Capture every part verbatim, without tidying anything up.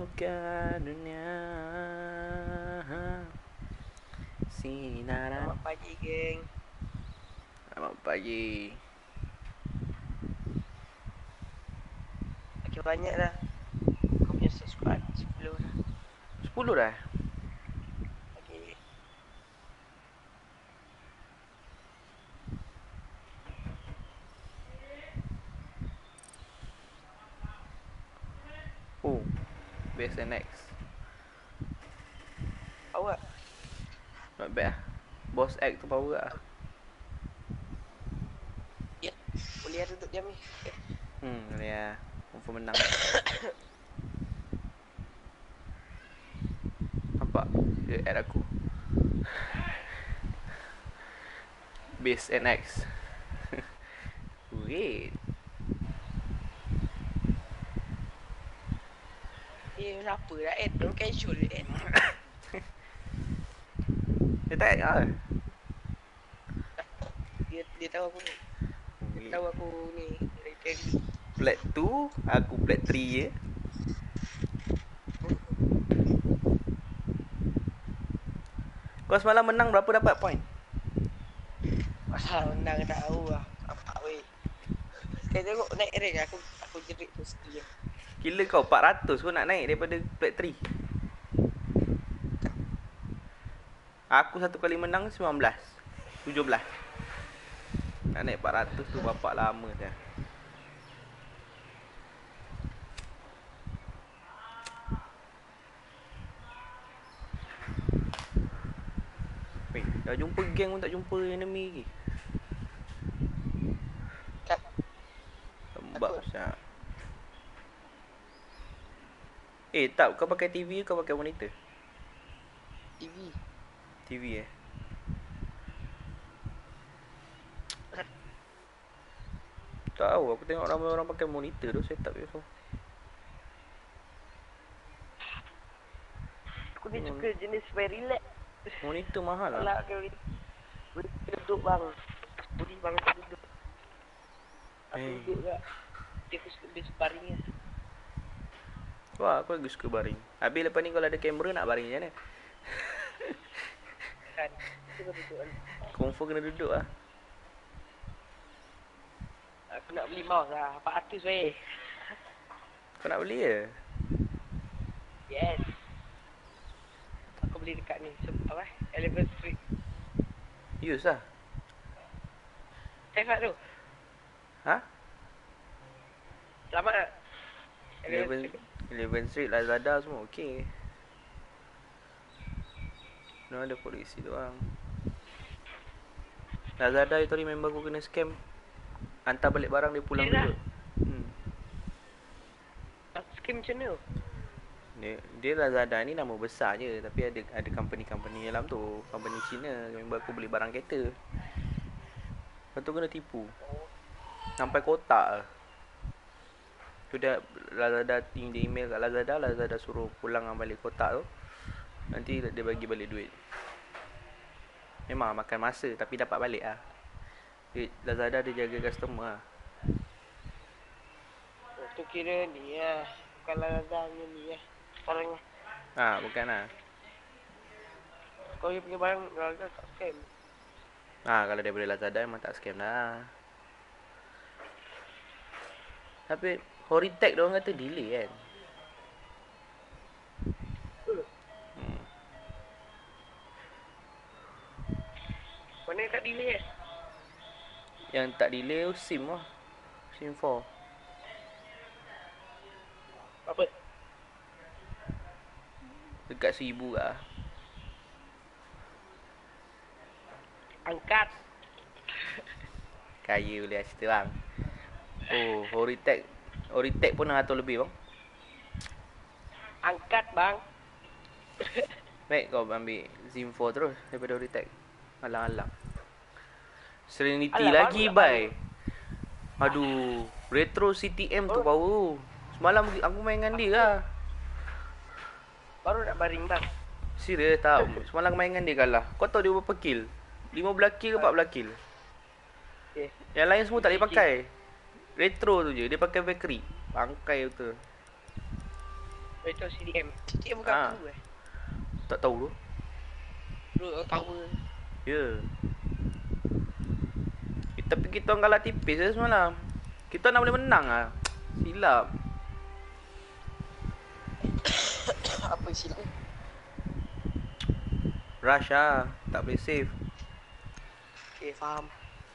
ke dunia sinaran. Selamat pagi, geng. Selamat pagi. Makin banyak dah. Kau punya subscribe sepuluh dah. Sepuluh dah? Okay. Oh, B S N X. Awak? Not bad lah. Boss X tu power lah. Ya, boleh ada duduk jam ni. Eh. Hmm, boleh lah. Confirm menang. Nampak? Dia add aku. B S N X. Wait. Eh, kenapa dah add? Don't casual add. Dia tak add lah. Dia, dia tahu aku. Dia tahu aku ni. Rated. Plat two, aku plat three je. Kau semalam menang berapa dapat point? Pasal menang tak tahu lah. Apa weh. Sekali tengok naik rank aku. Aku jerit tu sedih. Gila kau, empat ratus kau nak naik daripada plat three. Aku satu kali menang sembilan belas, tujuh belas. Nak naik empat ratus tu bapak lama dah. Weh, dah jumpa geng pun tak jumpa enemy lagi. Kat. Lembab siap. Eh tak, kau pakai T V ke kau pakai monitor? T V. T V eh. Tak tahu, aku tengok ramai orang pakai monitor tu setup dia tu. Aku ni suka jenis very relax. Monitor mahal lah. Alah, kau boleh duduk bang. Boleh bang duduk. Aku Hey. duduk tak. Dia aku suka dia baring lah. Wah, aku lagi suka baring. Habis lepas ni kalau ada kamera nak baring macam mana? Kan. Itu kau duduk kan. Confirm kena duduk lah. Aku nak beli mouse lah. empat ratus weh. Kau nak beli ke? Yes. Aku beli dekat ni. Apa? Eleven Street. Use lah. Safe tak tu? Ha? Selamat tak? Eleven, Eleven Street, Lazada semua okey. No ada polisi doang. Lazada itu hari member aku kena scam. Hantar balik barang dia pulang Dia dulu. Hmm. Skim macam mana? Dia, dia Lazada ni nama besar je, tapi ada ada company-company dalam tu, company Cina. Member aku beli barang kereta. Lepas tu kena tipu. Sampai kotak lah. Tu dia Lazada dia email kat Lazada, Lazada suruh pulang balik kotak tu. Nanti dia bagi balik duit. Memang makan masa tapi dapat balik lah. Dia, Lazada dia jaga customer lah. Oh, tu kira ni lah. Bukan Lazada ni lah. Sekarang lah. Ha, bukan lah. Kau yang punya barang Lazada tak scam. Ha, kalau daripada Lazada memang tak scam dah. Tapi Horitech diorang kata delay kan. Hmm. Mana yang tak delay kan? Yang tak delay tu SIM lah. SIM four. Apa? Dekat seribu lah. Angkat. Kaya boleh lah cerita bang. Oh, Horitech. Horitech pun enam ratus lebih bang. Angkat bang. Baik kau ambil SIM four terus daripada Horitech. Alang-alang. Serenity Alah, lagi baru bye. Aduh, Retro C T M tu Oh. baru. Semalam aku main dengan dia lah. Baru nak baring bang. Serius tau. Semalam aku main dengan dia kalah. Kau tahu dia berapa kill? lima belas kill ke empat belas kill? Okay. Yang lain semua tak boleh pakai. Retro tu je. Dia pakai factory. Bangkai betul. Itu C D M. C D M bukan Ah. aku eh. Tak tahu tu. Root power. Ya. Yeah. Eh, tapi kita orang kalah tipis je semalam. Kita nak boleh menang ah. Silap. Apa silap? Rush ah. Tak boleh save. Okay, faham.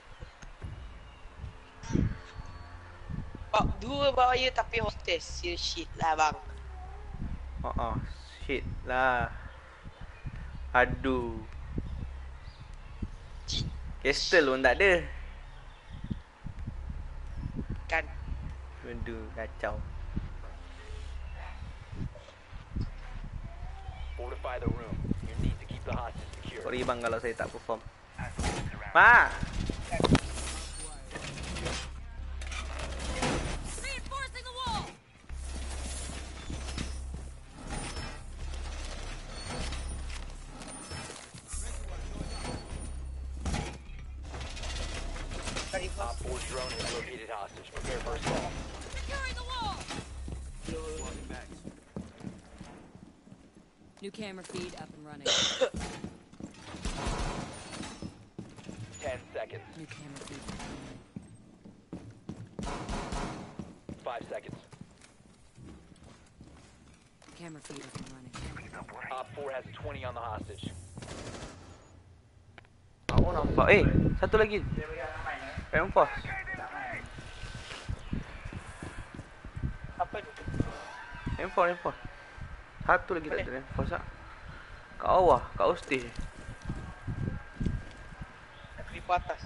Bak, dua bahaya tapi hostess. Seal shit lah bang. Oh, oh. Shit lah. Aduh. Castle pun tak ada. Kan. Aduh, kacau. Fortify the room. You need to keep the hostage secure. Sorry bang kalau saya tak perform. Ma. Reinforcing the wall. Kali Op first. four drone has located hostage. Prepare for assault. Securing the wall. New camera feed up and running. Ten seconds. New camera feed up and running. Five seconds. Camera feed up and running. Op four has a twenty on the hostage. Aku nampak. Eh, satu lagi. Reinforce. Apa tu? Reinforce, reinforce. Satu lagi tak ada reinforce tak? Kat bawah, kat hostage. Di atas.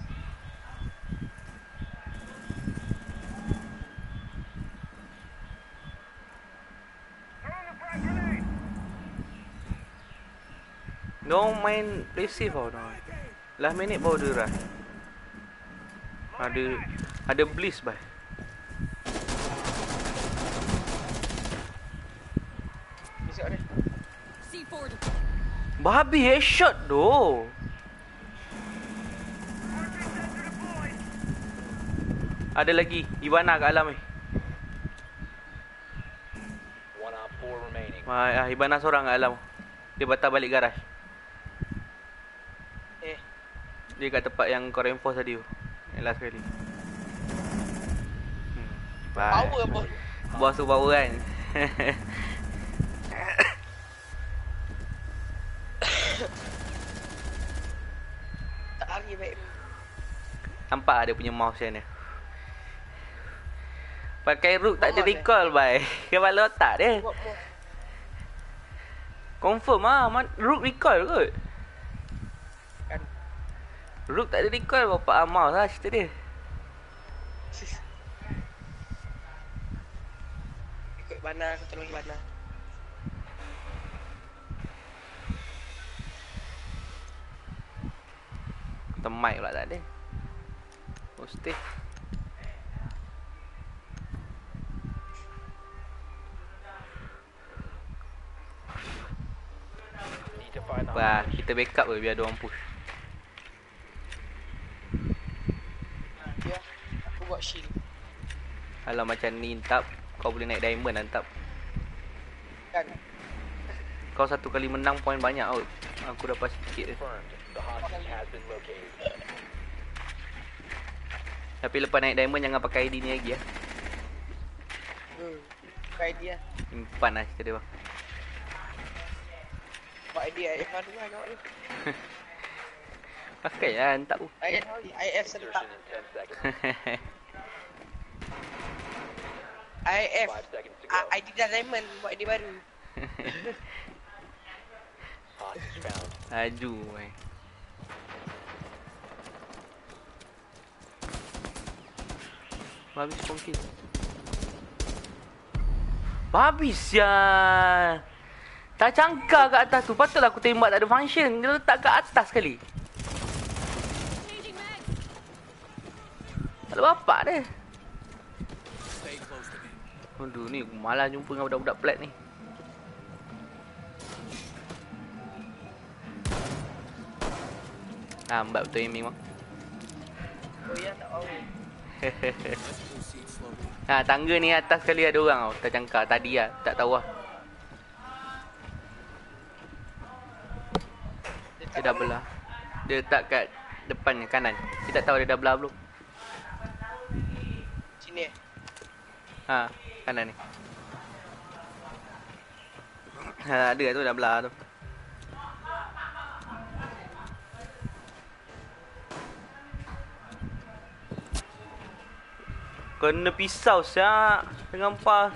Diorang main receive tau diorang. Last minute baru dia rush. Ada ada bliss bai. Besok dia. C four to Babi headshot doh. Ada lagi Ivana kat alam ni. One op four remaining. Ah, Ivana seorang kat alam. Dia batal balik garaj. Eh, Dia kat tempat yang kau reinforce tadi tu. Yang last kali. Hmm. Bye. power apa? Bos tu power kan. Tak lari baik. Nampak dia punya mouse macam ni. Pakai rook tak ada Bawah recall bai. Kepala otak dia. Buat more. Confirm ah, man, rook recall kot. Kan. Rook tak ada recall bapak mouse lah cerita dia. Ikut Bana, aku tolong Bana. Kata mic pula tak ada. Hostage. Need to find the Wah, hostage. kita backup ke biar dia orang push. Ya, aku buat shield. Kalau macam ni tap, kau boleh naik diamond lah tap. Kan. Kau satu kali menang poin banyak out. Aku dapat sikit je. Confirmed. The hostage has been located. Tapi lepas naik diamond jangan pakai I D ni lagi lah. Hmm. Bukan idea. Simpan lah cerita dia bang. Buat idea I F baru lah nak ni. Pakai lah tak pun. I F I F serentak. Insertion in ten seconds. I F Five seconds to Ah, go. I D dah diamond buat idea baru. Hostage found. Laju eh. Babi spawn kill. Babi sial. Tak cangkar kat atas tu. Patutlah aku tembak tak ada function. Dia letak kat atas sekali. changing mag. Tak ada bapak dia. Aduh ni aku malas jumpa dengan budak-budak plat ni. Lambat betul aiming bang. Oh ya, tak tahu. Ha, tangga ni atas sekali ada orang tau. Tak cangkar. Tadi lah. Tak tahu lah. Dia dah belah. Dia letak kat depan ni, kanan. Dia tak tahu dia dah belah belum. Sini eh. Ha, kanan ni. Ha, ada tu dah belah tu. Kena pisau siap dengan pas.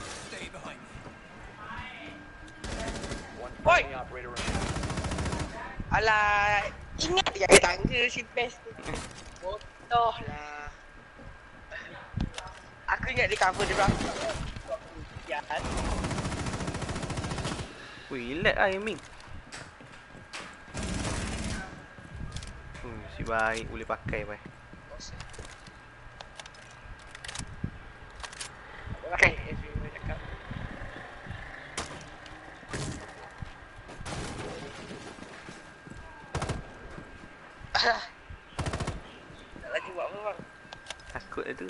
One Oi! friendly operator remaining. Alah, ingat jaga tangga si best tu. Bodoh lah. Aku ingat dia cover dia belakang. Ya. Wih, lag lah aiming. Hmm, si baik boleh pakai pai. Okay, everyone cakap. Tak lagi buat apa bang? Takut lah tu.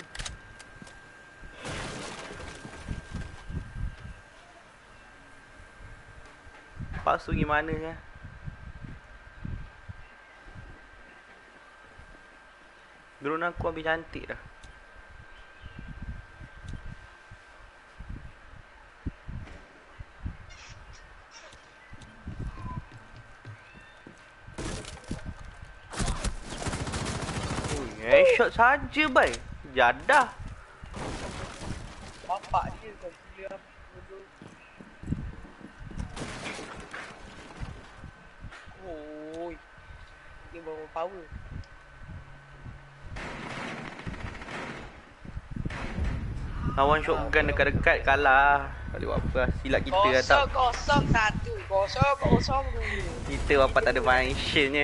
Lepas tu gimana kan? Drone aku habis cantik dah. Headshot saja bai. Jadah. Bapak dia kau gila apa dulu. Oi. Dia bawa power. Lawan shotgun dekat-dekat kalah. Tak boleh buat apa. Silap kita lah tak. Kosong kosong satu. Kosong kosong dulu. Kita bapak tak ada functionnya.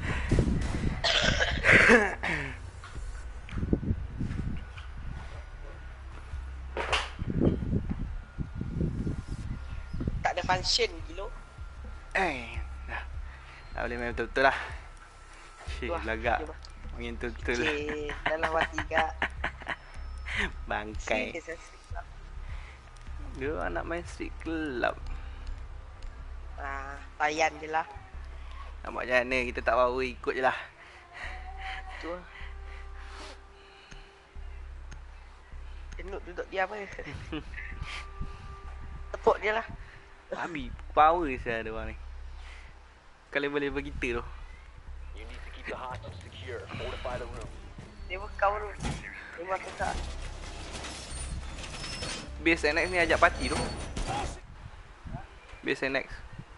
Tak ada function gila. Eh, dah. Tak boleh main betul-betul lah. Cik, Wah, lagak. dia bah- Main betul-betul. Cik, dalam hati kak. Bangkai. Cik, saya silap. Dia orang nak main street club. Ah, layan je lah. Nak buat macam mana, kita tak power, ikut je lah. Tu lah. Jenuk duduk diam je. Tepuk dia lah. Babi, power saya ada orang ni. Kalau boleh bagi kita tu. You need to keep the hostage secure. Fortify the room. Dia berkau tu. Dia makan tak. Base N X ni ajak party tu. Base N X.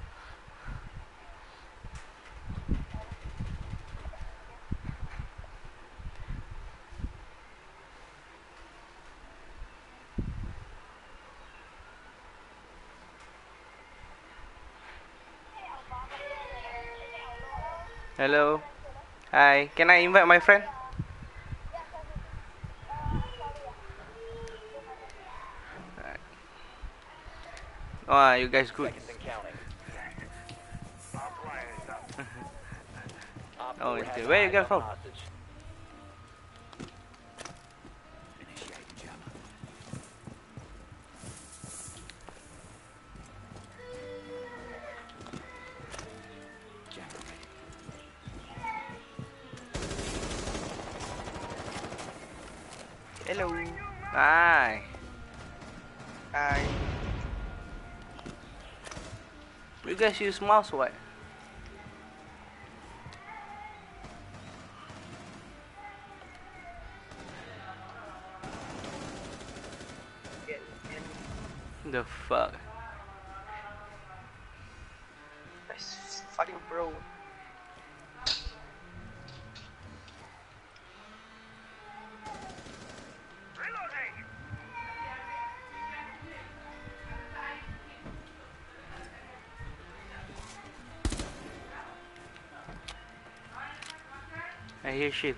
Hello. Hi. Can I invite my friend? Oh, you guys good. Seconds and counting. Op Oh, four it's has good. Where you eyes get on from? the hostage. Hello. Hi. Hai. You guys use mouse or what? The fuck? Nice fucking bro. I hear shit.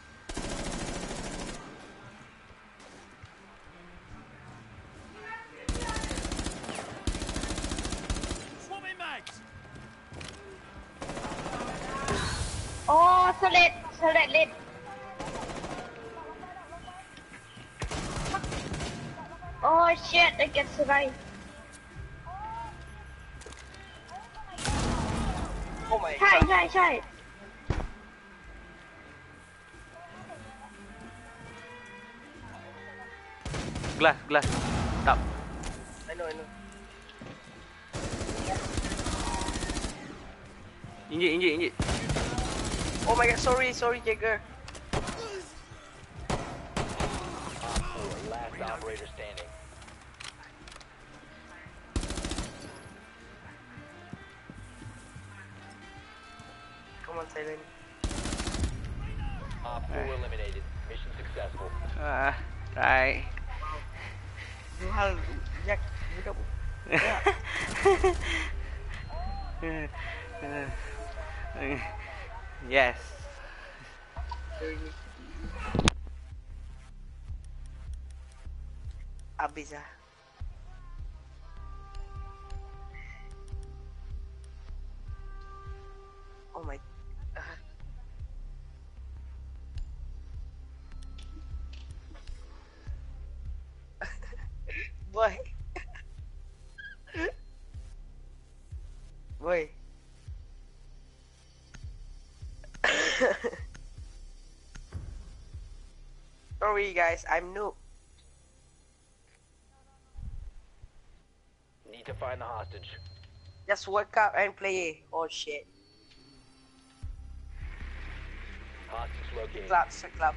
Oh, solid, solid lead. Oh shit, I can survive. Oh my ใช่ god. ใช่ใช่ Glass, glass. Tak. I know, I know. Injek, injek, injek. Oh my god, sorry, sorry, Jagger. Four, last operator standing. Come on, Silent. Op four eliminated. Mission successful. Ah, right. Mahal, Jack. Budak. Yes. Habis lah. Oh my. Uh. Boy. Boy. Sorry guys, I'm noob. Need to find the hostage. Just wake up and play. Oh shit. Hostage located. Club, sa club.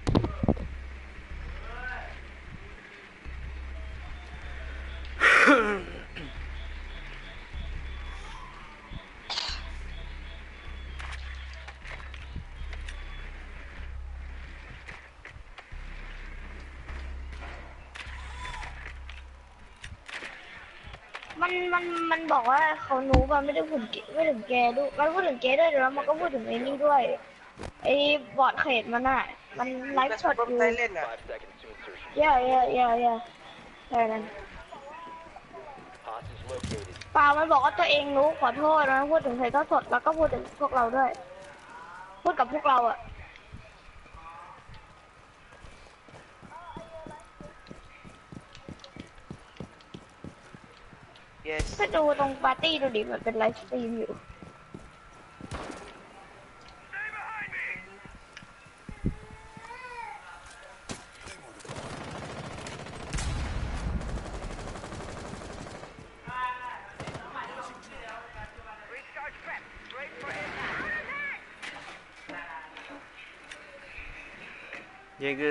มันมันมันบอกว่าเขานูบอะไม่ได้พูดถึงไม่ถึงแกด้วยมันพูดถึงแกด้วยแล้วมันก็พูดถึงไอ้นี่ด้วยไอ้บอร์ดเขตมันอะมันไลฟ์ That's สด from อยู่ Thailand ah. Five seconds to insertion. ย่าย่าย่าย่าใช่นั้น Hostage located. เปล่ามันบอกว่าตัวเองรู้ขอโทษนะพูดถึงไทยทอดสดแล้วก็พูดถึงพวกเราด้วย พูดกับพวกเราอะ Yes. ถ้าดูตรงปาร์ตี้ดูดิมันเป็นไลฟ์สตรีมอยู่ Jaga.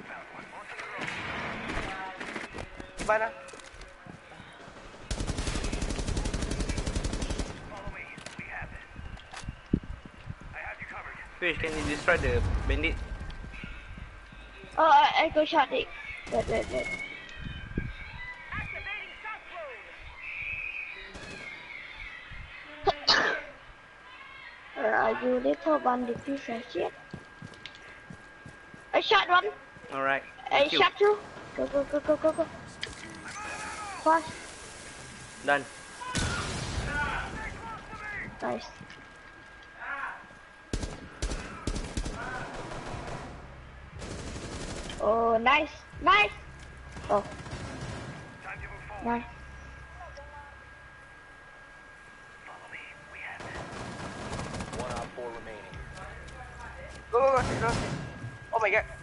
Mana? Fish, can you destroy the bandit? Oh, I, I go shot it. Wait, wait, wait. Where are you, little bandit piece of shit? I shot one. Alright. I Thank you. shot two. Go, go, go, go, go, go. Fast. Done. Nice. Oh, nice, nice. Oh, nice. One op four remaining. Go, go, go, go. Oh my god.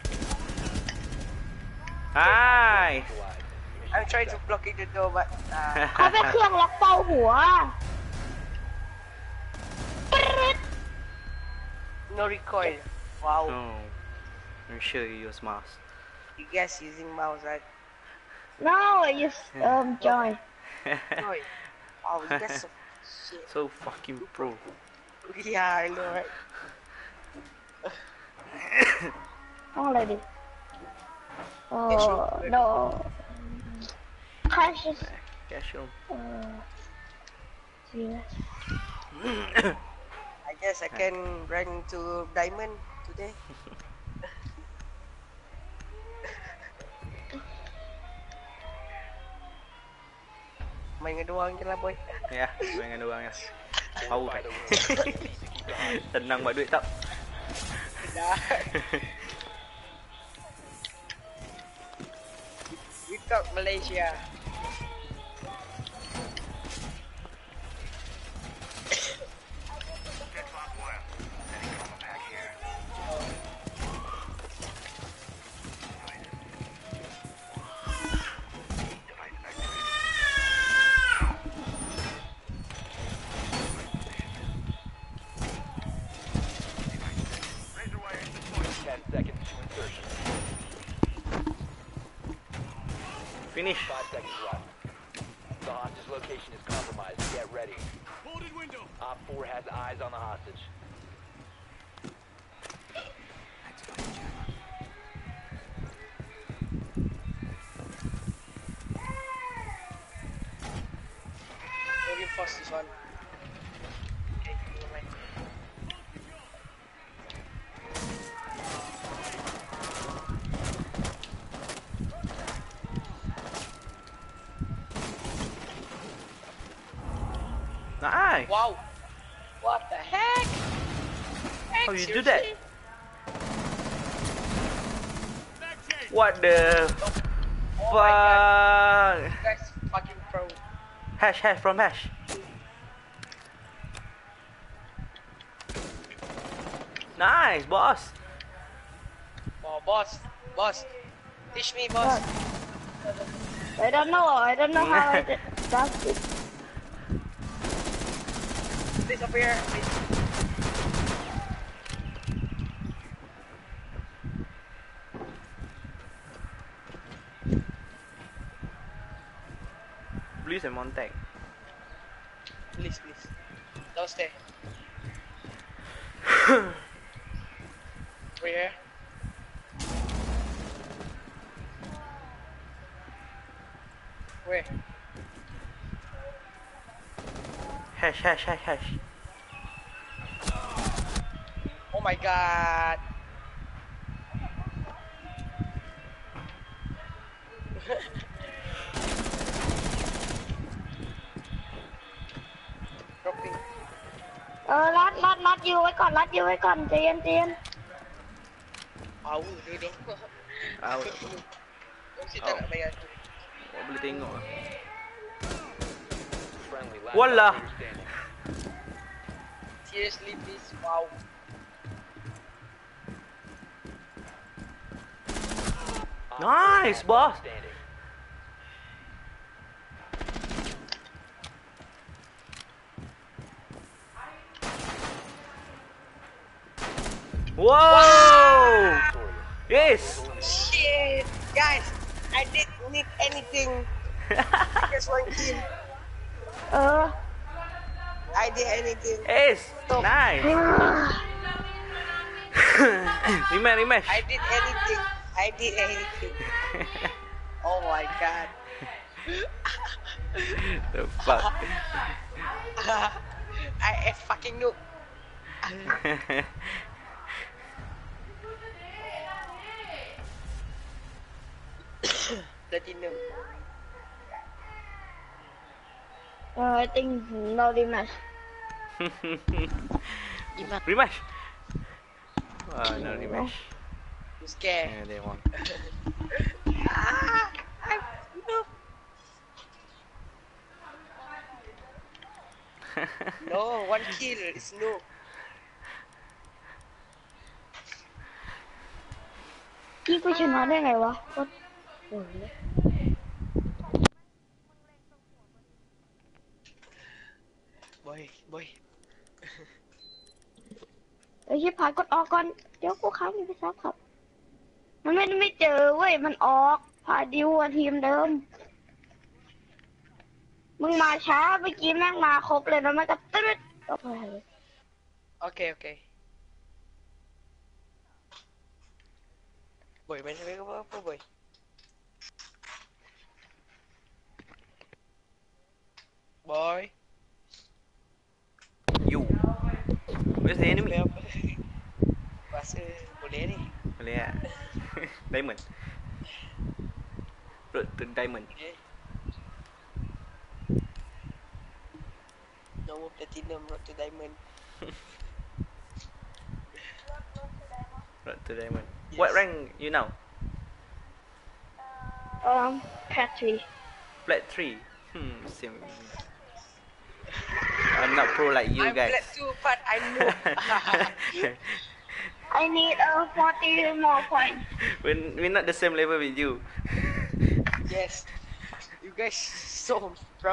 Nice. Neutralized. Mission I'm trying to successful. block the door, but uh, เขาเป็นเครื่องล็อกเป้าหัว no recoil. Wow. Oh. I'm sure you use mouse. You guys using mouse, right? No, I use um joy. Joy. Wow, you guys so shit. So fucking pro. Yeah, I know, right? ต้องอะไรดิ Oh no. Cautious. Casual. Uh, serious. I guess I can rank to diamond today. Main dengan doang je lah, boy. Ya, main dengan orang ya. Tahu By tak? the rules. Need to keep the hostage. Tenang buat duit tak? Dah. We talk Malaysia. Finish. Five seconds left. The hostage location is compromised. Get ready. Op four has eyes on the hostage. Reinforce this one. Okay, never mind. Nice. Wow! What the heck? How you do that? What the Oh my god, fuck? you guys fucking pro. Hash, hash from hash. Nice, boss. Oh, boss, boss, teach me, boss. I don't know. I don't know how I did does it. Please over here, please. Please and Montag. Please, please. Don't stay. Over here. Where? Hash, hash, hash, hash. Oh my god. Dropping. เออรัดรัดรัดอยู่ไว้ก่อนรัดอยู่ไว้ก่อนใจเย็นใจเย็น Au, duduk. Out. Kung si Tara, may ano. Oh, boleh tengok. Friendly. Last Wallah. operator standing. Seriously, please. Wow. Op Nice, four boss. standing. Whoa! Yes! Shit! Guys, I didn't need anything. Just one kill. เออ I did anything. Yes! Nice! Rematch, rematch. I did anything. I did anything. Oh my god. The fuck? I a fucking noob. Platinum. เออ I think no rematch Rematch? Uh, no rematch. I'm scared. Yeah, they won. Ah, I'm noob. No, one kill is noob. พี่กูชนะได้ไงวะโคตรโหดเลย Boy, boy. เอ้ยชิบหายกดออกก่อนเดี๋ยวกูค้างมันไปซับครับ มันไม่ไม่เจอเว้ยมันออกพาดิวอะทีมเดิม มึงมาช้าเมื่อกี้แม่งมาครบเลยแล้วมันก็ตึ๊ดก็ไปเลย Okay, okay. Boy, main sampai ke apa, boy? Boy. You. Where's the enemy? Boleh apa? Rasa boleh ni. Boleh tak? Diamond. Road to diamond. Okay. No more platinum, road to diamond. Road to diamond. Yes. What rank you now? um Pet three Plat three. Hmm, same. I'm not pro like you I'm guys. glad too, but I know. I need a forty more points we're, we're not the same level with you. Yes. You guys so pro.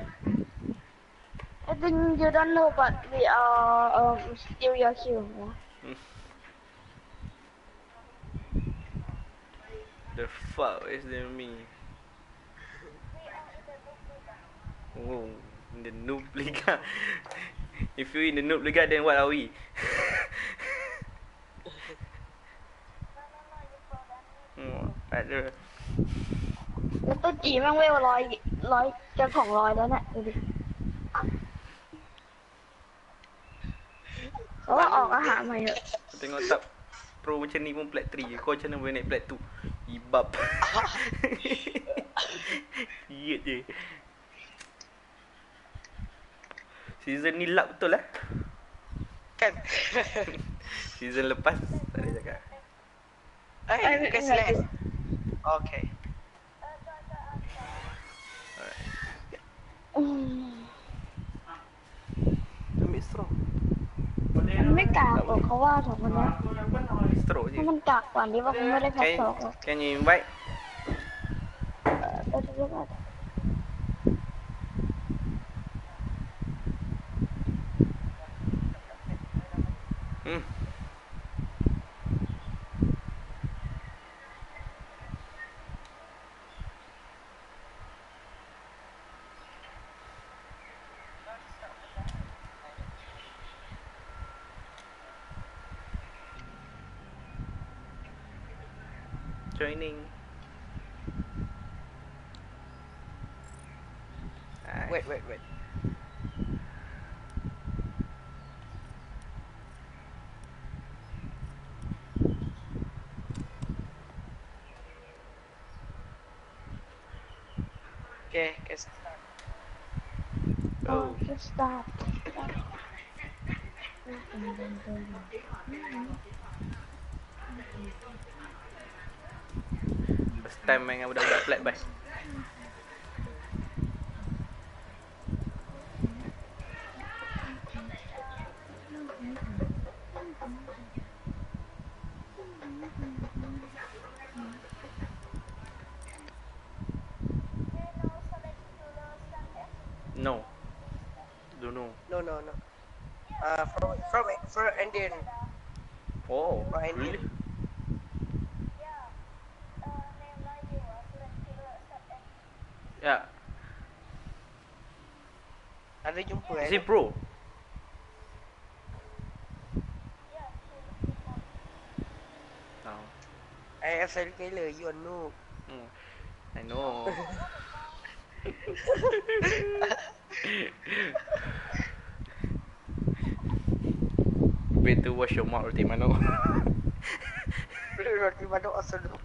I think you don't know but we are um still your kill The fuck is the me? Oh, in the noob liga. If you in the noob liga, then what are we? Oh, ada. แล้วตัวจีแม่งเวลร้อยร้อยจะสองร้อยแล้วเนี่ยดูดิเพราะว่าออกอาหารใหม่เถอะ Tengok tak pro macam ni pun plat three. Kau macam mana boleh naik plat two? Ibab. Siet je. Season ni luck betul lah. Kan? Season lepas tak ada cakap. Eh, bukan slash. Okay. Ambil straw. มันไม่กากหรอกเขาว่าสองคนเนี้ย Straw ถ้า je. มันกากกว่านี้ว่าคงไม่ได้พัก Can, สองหรอก can you invite? เออแต่ทุกคน Hmm. Joining. Ah, Wait, wait, wait. Okay, guys. Oh, Oh. just stop. First time main dengan budak-budak flat bus. No. Don't know. No, no, no. Uh, from from from Indian. Oh, From Indian. really? Yeah. Ada jumpa Is eh? he pro? No. I F L killer, you are noob. Hmm. I know. Better wash your mouth, Roti Mano. Roti Mano also noob.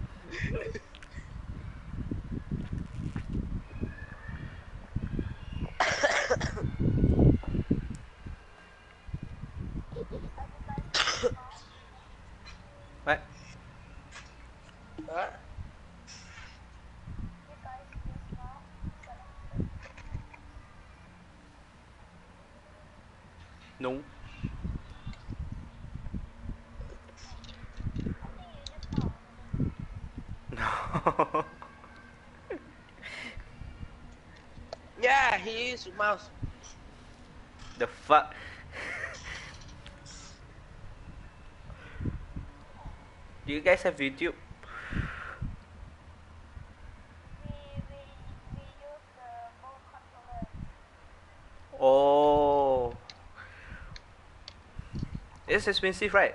What? Huh? No. No. Yeah, he is mouse. The fuck? Do you guys have YouTube? Oh. It's expensive, right?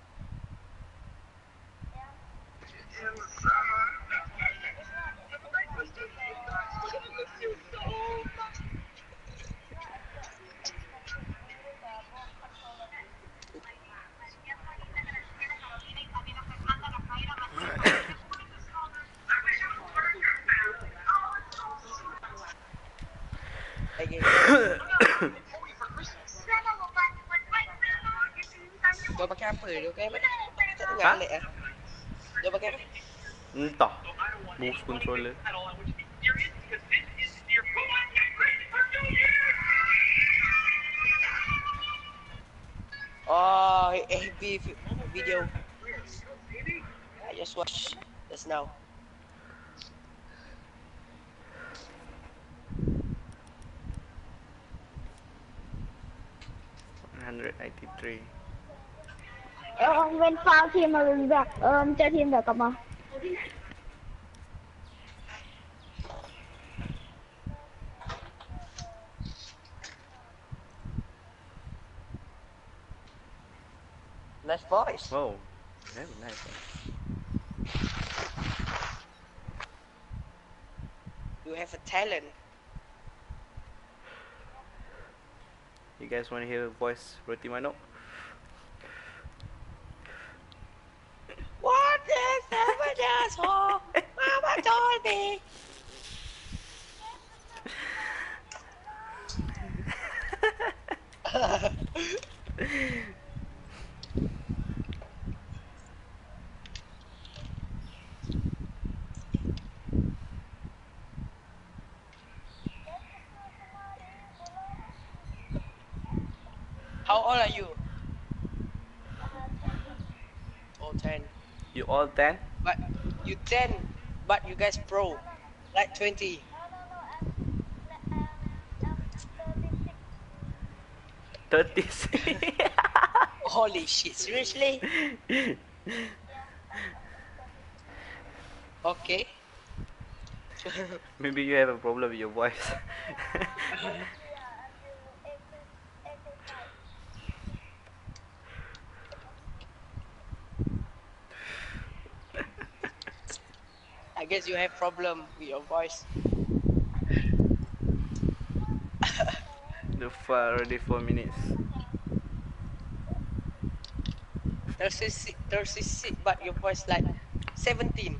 Okay. Kau pakai apa? Dia pakai apa? Tak dengar Ha? balik eh. Dia pakai apa? Entah. Mouse controller. Oh, F B video. I just watched just now. one eighty-three. เออเว้นฟาวทีมมาเป็นแบกเออเจอทีมแบบกลับมา One nice voice. Wow, very nice. You have a talent. You guys want to hear voice Roti Manok? What is happening, asshole? Mama told me. How old are you? Oh, ten. You all ten? But you ten, but you guys pro. Like twenty. thirty-six. Holy shit, seriously? Okay. Maybe you have a problem with your voice. I guess you have problem with your voice. The far already four minutes. thirty-six, thirty-six, but your voice like seventeen.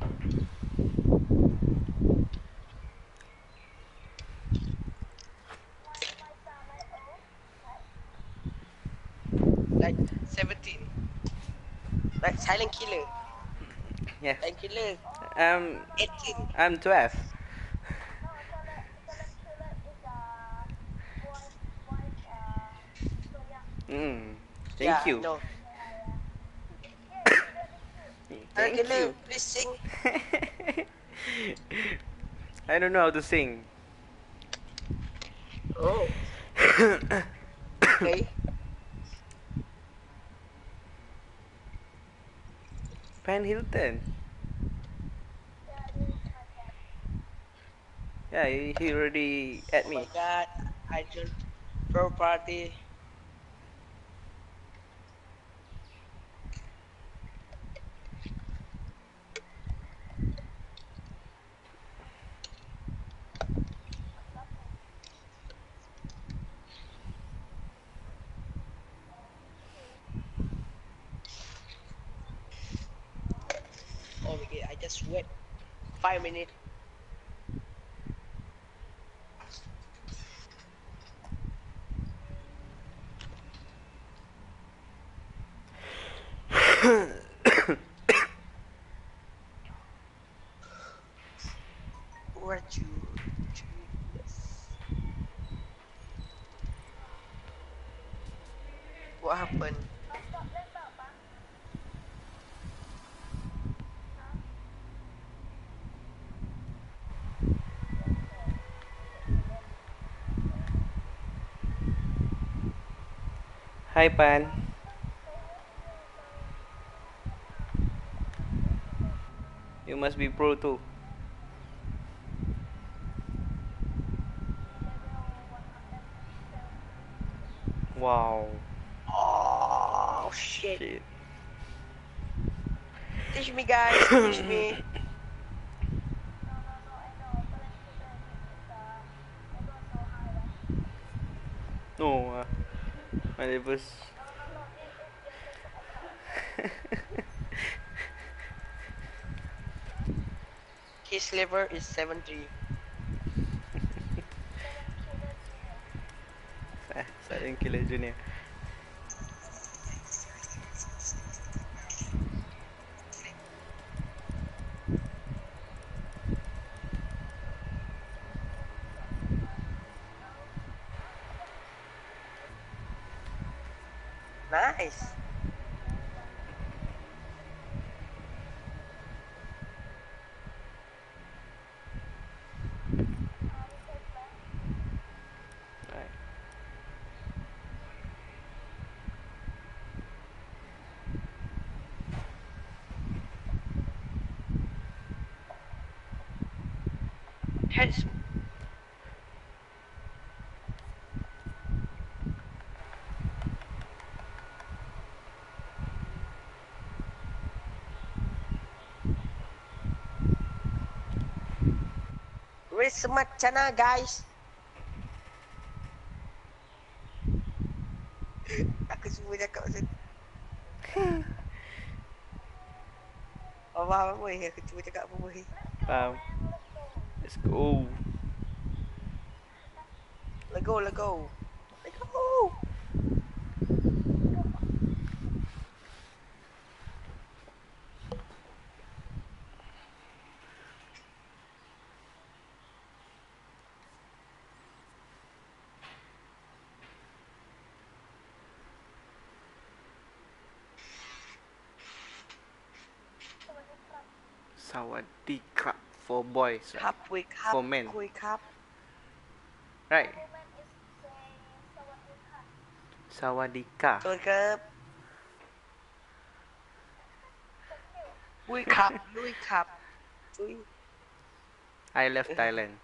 Like seventeen. Like Silent Killer. Yeah. Silent Killer Um, eighteen. I'm twelve. Mm. Thank Yeah, you. no. Silent Thank Killer, you. please sing. I don't know how to sing. Oh. Okay. Van Hilton. Yeah, he, he already at Oh me. my god, I just pro party. Oh my god, I just wait five minutes. What you yes. What happened? Hi, Pan. You must be pro too. Wow. Oh shit. Shit. Teach me guys, teach me. No, uh, my levels. His level is seventy. Eh, Silent Killer Junior. Nice. Right. Heads. macam mana guys? Aku cuba cakap macam tu. Oh, faham apa eh? Aku cuba cakap apa boleh. Faham. Let's go. Let go, let go. Let go. Sawadee-krap for boys. Cup, wake up. For men. Wake up. Right? Sawadika. Wake up. Wake up, wake up. Cuy. I love Thailand.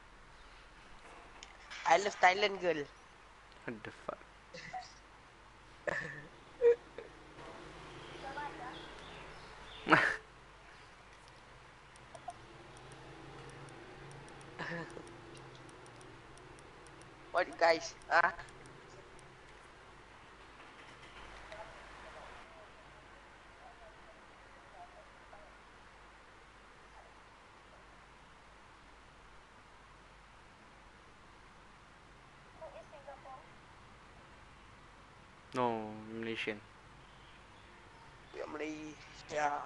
I love Thailand girl. What the fuck? What you guys? Ah? No, Malaysian. Ya Malaysia.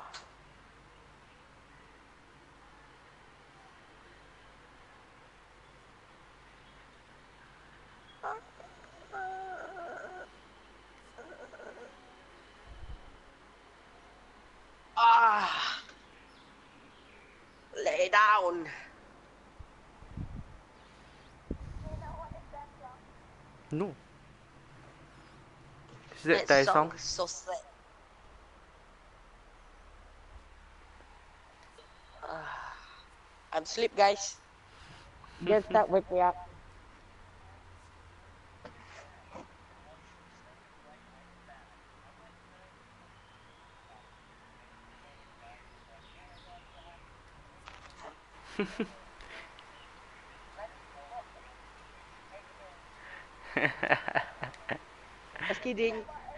Ah. Lay down. No. Is that Thai song? So sad. Ah. I'm asleep, guys. Just stop wake me up. Just kidding.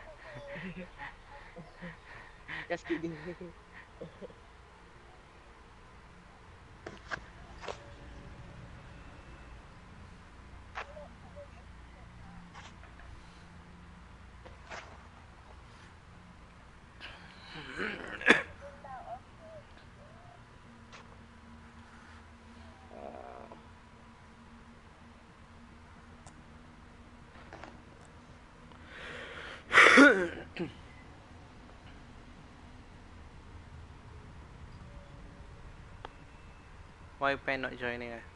Just kidding. Why Pen not joining? Ah?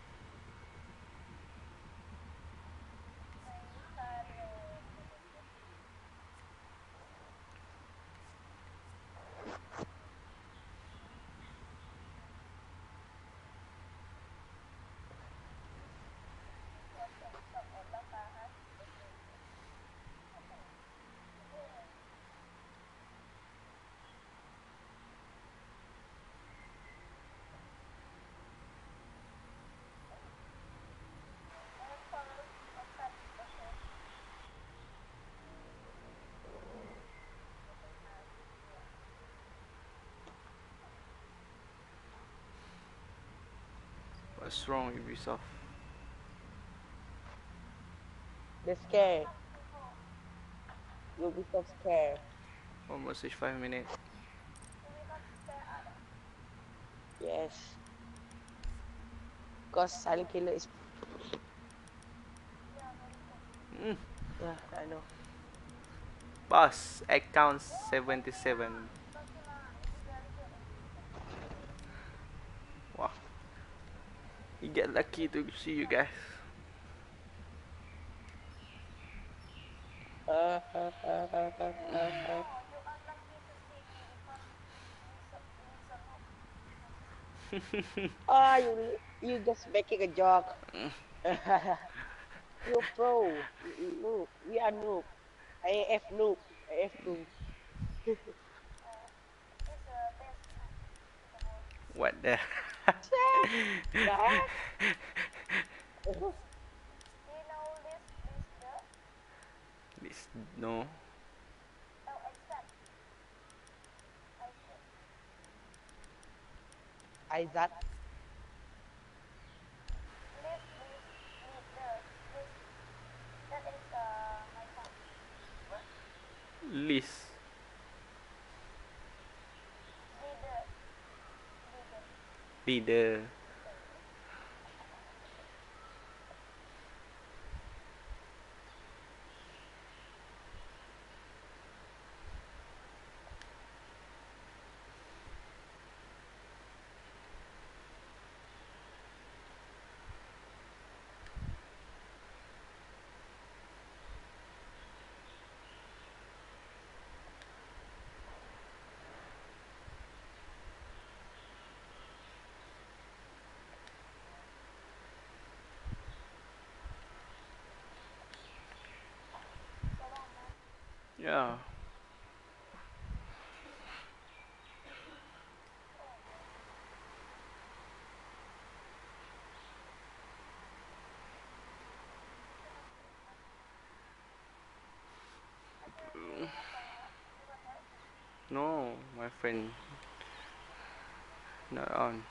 What's wrong with Ubisoft? They're scared. You'll be so scared. Almost reached five minutes. Yes. Because silent killer is. Mm. Yeah, I know. Boss, egg count seventy-seven. Wow. You get lucky to see you guys. Uh, uh, uh, uh, uh, uh. Ah, you you just making a joke. You pro. Noob. We are noob. I F noob. I F noob. What the? Dah. This, no. Aizat. List. Leader. Yeah. No, my friend. Not on.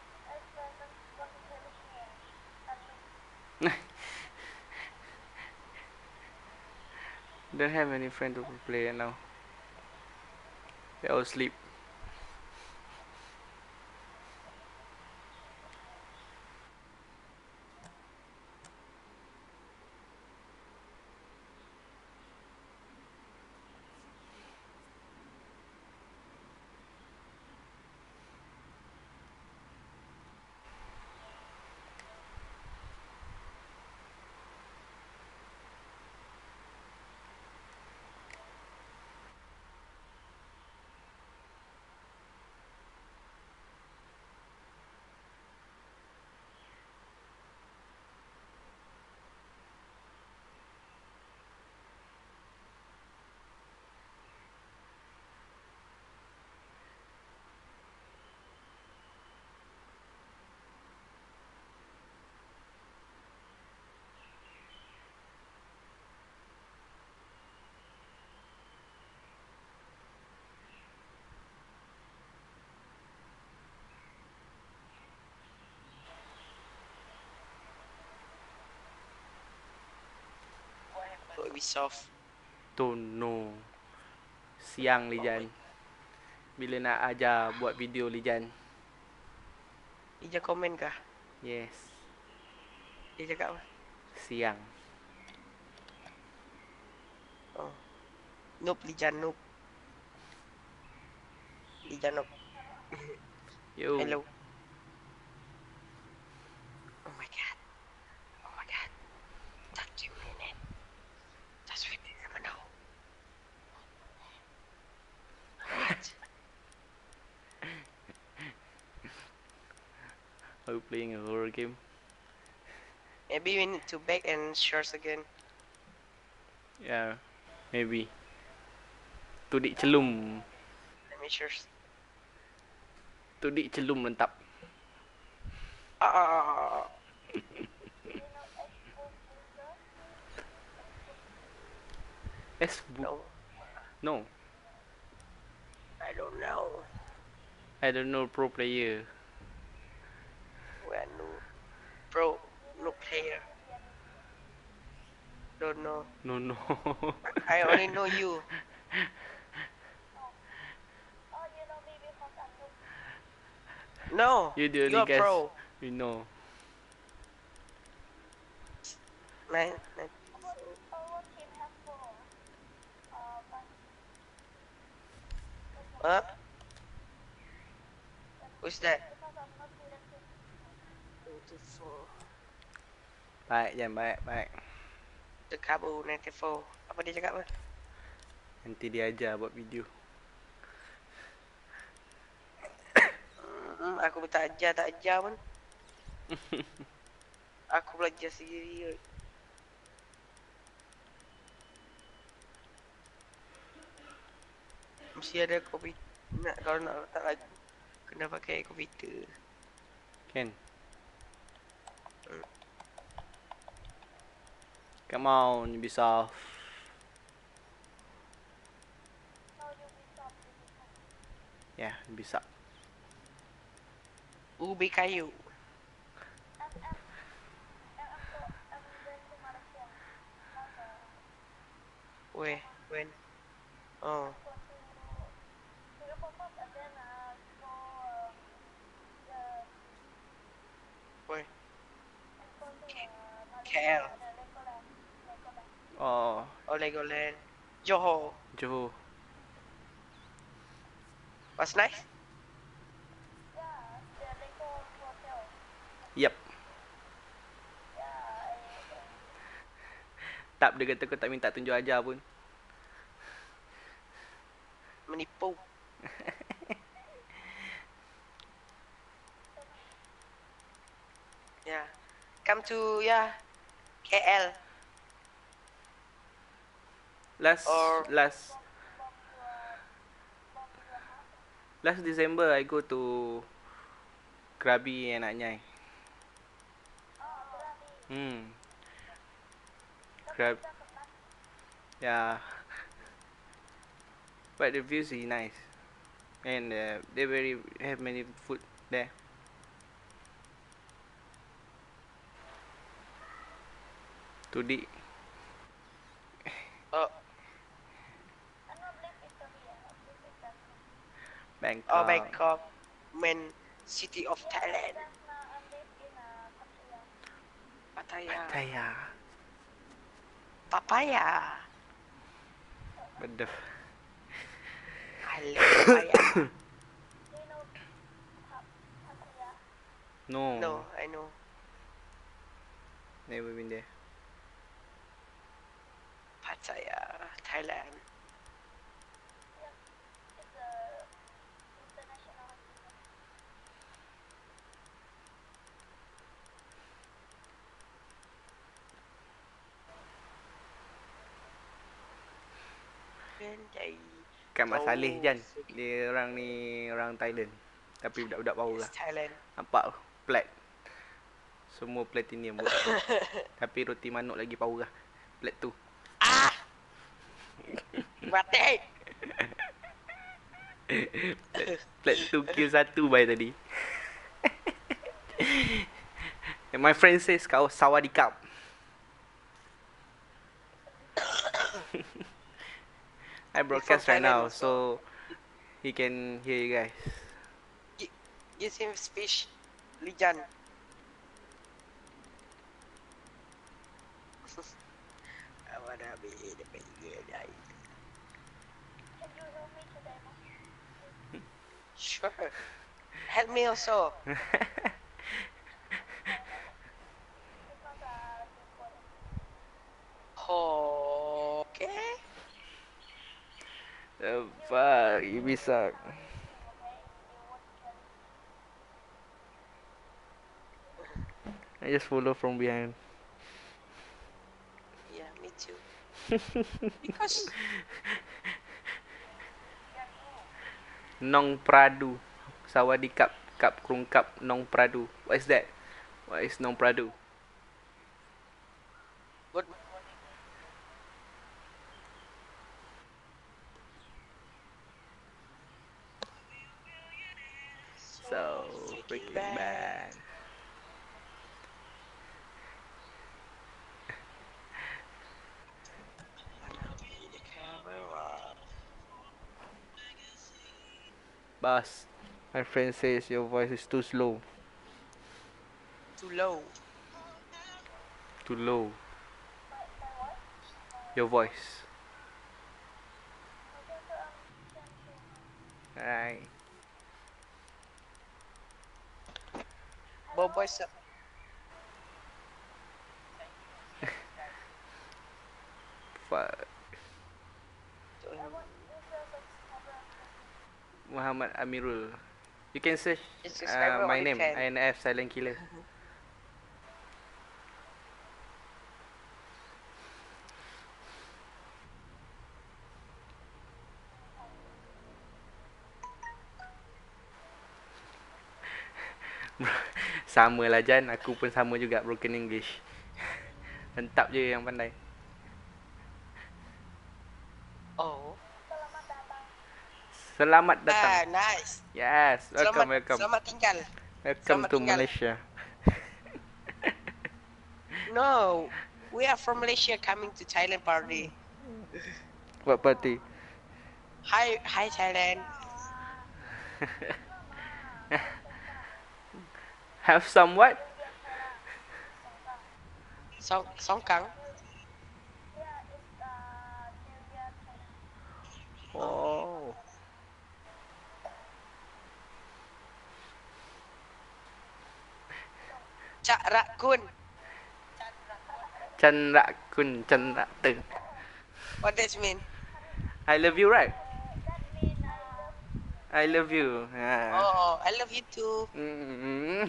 Don't have any friend to play now. They all sleep. For Ubisoft. Don't know. Siang Lijan. Bila nak ajar buat video Lijan? Dia komen kah? Yes. Dia cakap apa? Siang. Oh. Noob Lijan noob. Lijan noob. Yo. Hello. Oh my god. Oh my god. thirty minutes. Just wait a minute. What? Are you playing a horror game? Maybe we need to back and shorts again. Yeah. Maybe. Tudik celum. Let me shorts. Tudik celum lentap. Ah. Facebook. No. No. I don't know. I don't know pro player. We are no pro, no player. Don't know. No, no. I only know you. No, You the you only are guys pro. we know. Nine, nine. Huh? Who's that? Baik, Jan. Baik, baik. The Kabu ninety-four. Apa dia cakap apa? Nanti dia ajar buat video. Hmm, aku tak ajar, tak ajar pun. Aku belajar sendiri. Mesti ada komputer. Nak, kalau nak letak lagu, kena pakai komputer. Can. Come on, Ubisoft. Yeah, Ubisoft. Ubi kayu. Where? When? Oh. Where? K L. Oh, Oh, Legoland. Johor. Johor. Was nice? Yep. Tak, dia kata kau tak minta tunjuk ajar pun. Menipu. Yeah. Come to, yeah, K L. Last Or- last last December I go to Krabi and Anyai. Hmm. Crab. Yeah. But the views is nice. And uh, they very have many food there. Tudi. Oh, Bangkok. oh, Bangkok. Main city of Thailand. Pattaya. Pattaya. Papaya. What the f- I love papaya. No. No, I know. Never been there. Pattaya, Thailand. Benday. Kat Mak Oh, Saleh Jan. so- Dia orang ni orang Thailand. Tapi budak-budak bau Yes, lah. Thailand. Nampak tu, plat. Semua platinum buat. Tapi roti manuk lagi power lah. Plat tu. Ah! Mati! Plat tu kill satu by tadi. And my friend says kau sawadikap. I broadcast right now, Thailand so he can hear you guys. Give him speech. Lijan. I wanna be the baby guy. Sure. Help me also. Okay. The fuck, you be suck. I just follow from behind. Yeah, me too. Because Nong Pradu. Sawadikap. Kap krungkap. Nong Pradu. What is that? What is Nong Pradu? good. So freaking bad. Boss, my friend says your voice is too slow. Too low. Too low. Your voice. Alright. Bob boys. Fuck. Muhammad Amirul. You can search It's subscriber uh, my only name. ten. I N F Silent Killer. Sama lah Jan, aku pun sama juga broken English. Entap je yang pandai. Oh. Selamat Ah, datang. nice. Yes, welcome, Selamat, welcome. selamat tinggal. Welcome selamat to tinggal. Malaysia. No, we are from Malaysia coming to Thailand party. What party? Hi, hi Thailand. Have some what? Song, Songkang. Oh. Cak Rakun. Chan Rak Kun, Chan Rak Te. What does mean? I love you, right? I love you. Ha. Oh, I love you too. Mm.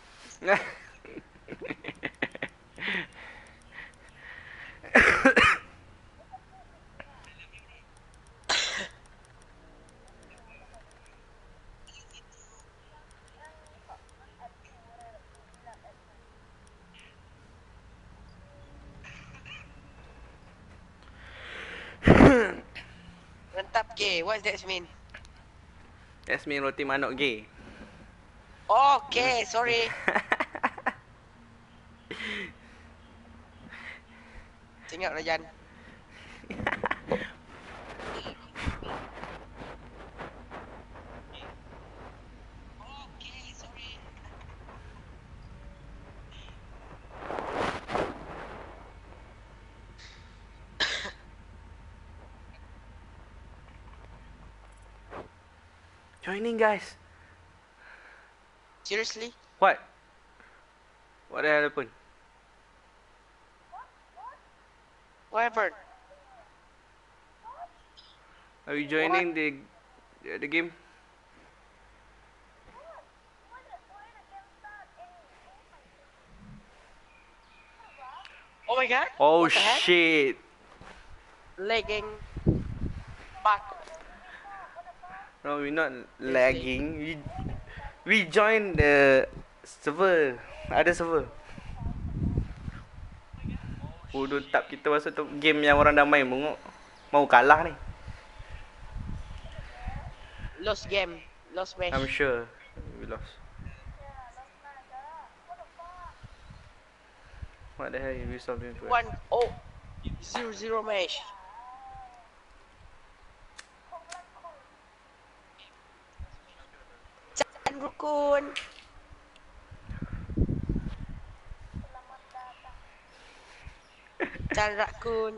Rentap gay. What does that mean? That's me roti manok gay. Oh, okay, sorry. Tengok Rajan. Okay, sorry. Joining guys. Seriously? What? What the hell happened? What happened? Are you joining the the game? Oh my god. Oh What the heck? shit. Lagging. Bug. No, we're not lagging. We we join the server. Ada server. Bodoh tak kita masuk tu game yang orang dah main bengok. Mau kalah ni. Lost game. Lost match. I'm sure we lost. What the hell you resolve it? One oh zero zero match. Chan Rukun. Chan Rakun.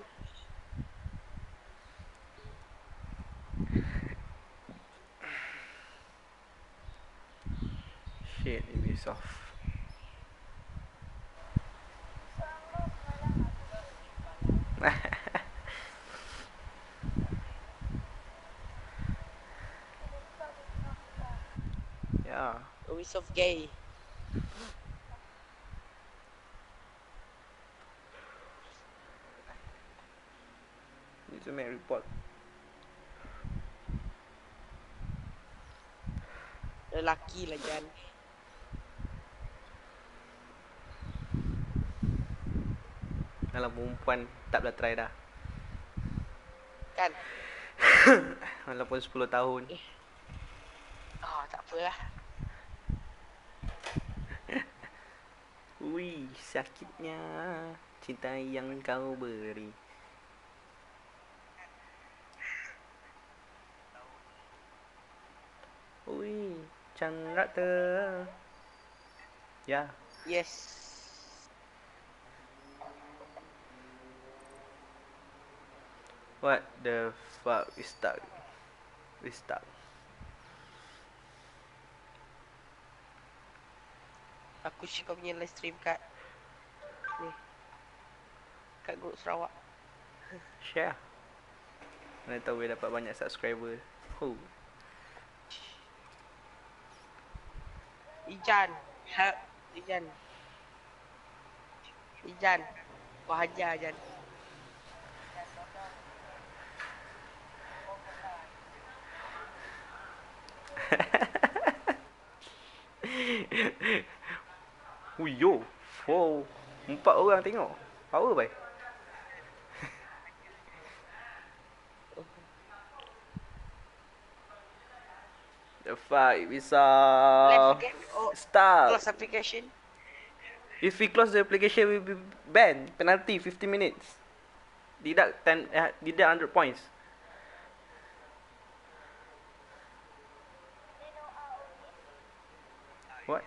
Shit, Ubisoft. Yeah. Ubisoft gay. Need to make report. Lelaki lah Jan. Kalau perempuan tak boleh try dah. Kan? Walaupun sepuluh tahun. Oh, tak apalah. Ui, sakitnya cinta yang kau beri. Ui, Chandra te. Ya. Yes. What the fuck is stuck? We stuck. Aku share kau punya live stream kat ni. Kat grup Sarawak. Share. Mana tahu boleh dapat banyak subscriber. Oh. Ijan. Help. Ijan. Ijan. Kau hajar Ijan. Ui yo. Wow. Empat orang tengok. Power bai. The fight is uh, Left again. Oh, start. close application. If we close the application, we will be banned. Penalty fifty minutes. Deduct ten. Uh, deduct one hundred points. What?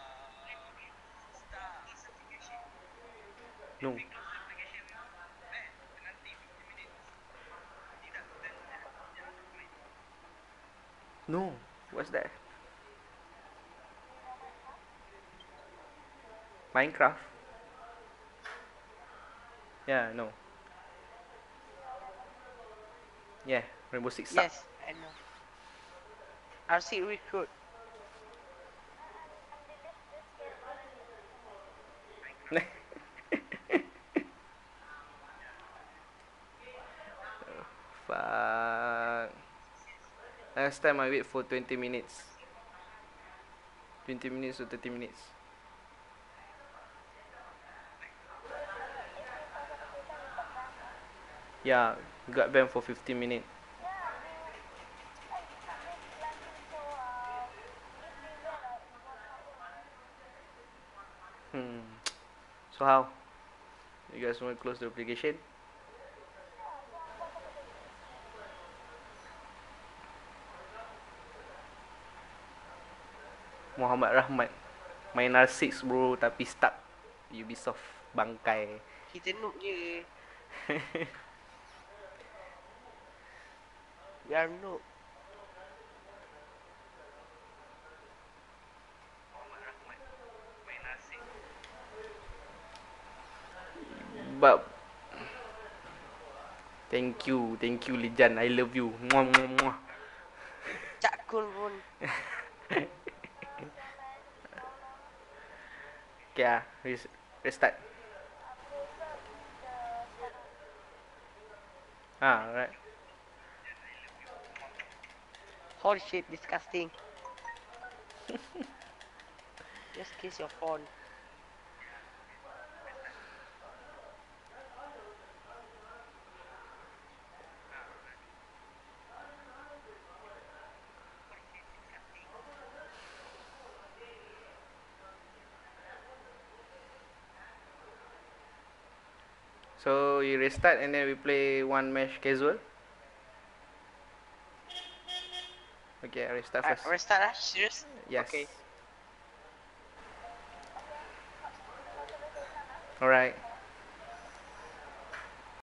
No. No. What's that? Minecraft? Yeah, no. Yeah, Rainbow Six sucks. Yes, I know. R C recruit. Fuck. Last time I wait for twenty minutes. twenty minutes to thirty minutes. Yeah, got banned for fifteen minutes. Hmm. So how? You guys want to close the application? Muhammad Rahmat main R six bro tapi stuck Ubisoft bangkai. Kita noob je. We are noob. But thank you, thank you Lijan, I love you. Muah, muah, muah. Cak Kun pun. Okay ah, res- restart. Ah, alright. Holy shit, disgusting. Just kiss your phone. So you restart and then we play one match casual. Okay, I restart Uh, first. restart ah? Serious? Yes. Okay. Alright.